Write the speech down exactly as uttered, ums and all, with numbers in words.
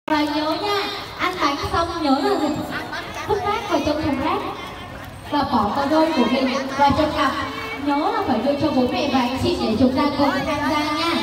Và nhớ nha, ăn bánh xong nhớ là vứt rác vào trong thùng rác và bỏ vào đôi của mình vào trong cặp. Nhớ là phải đưa cho bố mẹ và anh chị để chúng ta cùng tham gia nha.